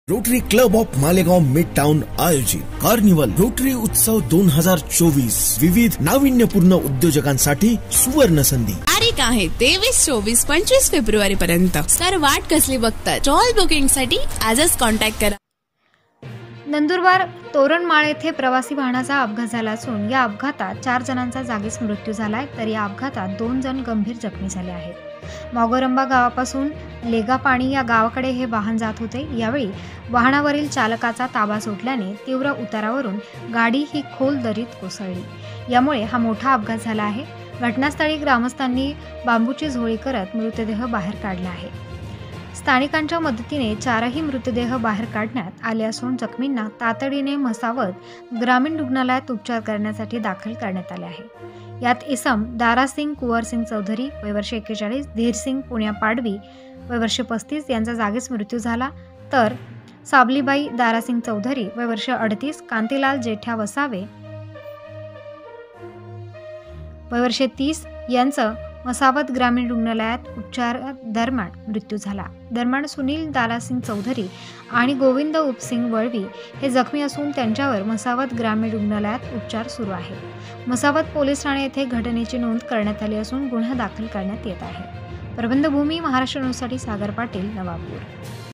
Rotary club of Malegaon mid town आयोजित carnival Rotary उत्सव 2024 विविध नाविन्यपूर्ण उद्योजकांसाठी सुवर्ण संधी। तारीख आहे 23, 24, 25 फेब्रुवारी पर्यंत। सर वाट कसली बघता? स्टॉल बुकिंग साठी आजच कॉन्टॅक्ट करा। नंदुरबार तोरणमाळ येथे प्रवासी वाहनाचा अपघात झाला असून या अपघातात 4 जणांचा जागीच मृत्यू झालाय, तर या अपघातात 2 जण गंभीर जखमी झाले आहेत। मोगोरंबा गावापासून लेगापाणी या गावाकडे हे वाहन जात होते। यावेळी वाहनावरील चालकाचा ताबा सुटल्याने तीव्र उतारावरून गाडी ही खोल दरीत कोसळली। यामुळे हा मोठा अपघात झाला आहे। घटनास्थळी ग्रामस्थांनी बांबूची झोळी करत मृतदेह बाहेर काढला आहे। स्थानिकांच्या मदतीने 4ही मृतदेह बाहेर काढण्यात आले असून जखमींना तातडीने म्हसावत ग्रामीण रुग्णालयात उपचार करण्यासाठी दाखल करण्यात आले आहे। यात इसम दारासिंग कुंवरसिंग चौधरी वय वर्ष 41, धीरसिंग पुण्या पाडवी वय वर्ष 35 यांचा जागीच मृत्यू झाला, तर साबलीबाई दारासिंग चौधरी वय वर्ष 38, कांतीलाल जेठ्या वसावे वय वर्ष 30 यांचं मसावत ग्रामीण रुग्णालयात उपचार दरम्यान मृत्यू झाला। दरम्यान सुनील दारासिंग चौधरी आणि गोविंद उपसिंग वळवी हे जखमी असून त्यांच्यावर मसावत ग्रामीण रुग्णालयात उपचार सुरू आहेत। मसावत पोलीस ठाणे येथे घटनेची नोंद करण्यात आली असून गुन्हा दाखल करण्यात येत आहे। प्रबंधभूमी महाराष्ट्र न्यूजसाठी सागर पाटील, नवापूर।